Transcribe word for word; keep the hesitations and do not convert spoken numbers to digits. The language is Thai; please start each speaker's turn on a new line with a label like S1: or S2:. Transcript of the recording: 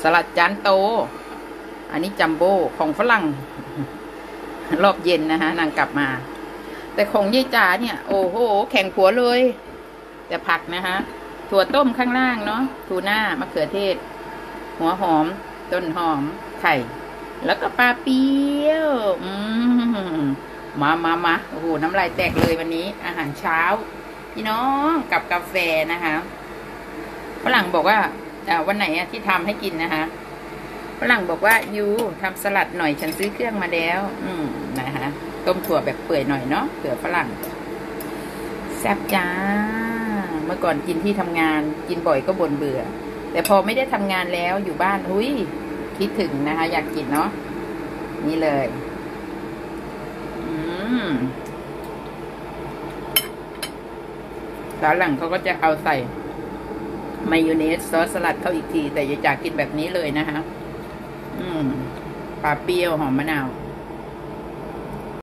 S1: สลัดจานโตอันนี้จัมโบ้ของฝรั่งรอบเย็นนะคะนางกลับมาแต่ของยายจ๋าเนี่ยโอ้โหแข่งขัวเลยแต่ผักนะคะถั่วต้มข้างล่างเนาะทูน่ามะเขือเทศหัวหอมต้นหอมไข่แล้วก็ปลาเปี๊ยวอืมมามามาโอ้โหน้ำลายแตกเลยวันนี้อาหารเช้าพี่น้องกับกาแฟนะคะฝรั่งบอกว่าวันไหนที่ทำให้กินนะคะฝรั่งบอกว่ายูทำสลัดหน่อยฉันซื้อเครื่องมาแล้วอืมนะคะต้มถั่วแบบเปื่อยหน่อยเนาะเผื่อฝรั่งแซ่บจ้าเมื่อก่อนกินที่ทำงานกินบ่อยก็บ่นเบื่อแต่พอไม่ได้ทำงานแล้วอยู่บ้านหุ้ยคิดถึงนะคะอยากกินเนาะนี่เลยอืมแล้วหลังเขาก็จะเอาใส่มายองเนสซอสสลัดเข้าอีกทีแต่อย่าจากกินแบบนี้เลยนะคะอืมปลาเปรี้ยวหอมมะนาว